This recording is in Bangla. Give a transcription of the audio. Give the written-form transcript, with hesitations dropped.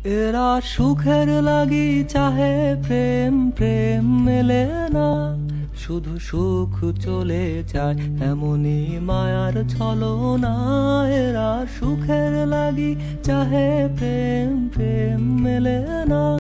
এরা সুখের লাগি চাহে প্রেম, প্রেম মেলে না, শুধু সুখ চলে যায় এমনই মায়ার ছলনা। এরা সুখের লাগি চাহে প্রেম, প্রেম মেলে না।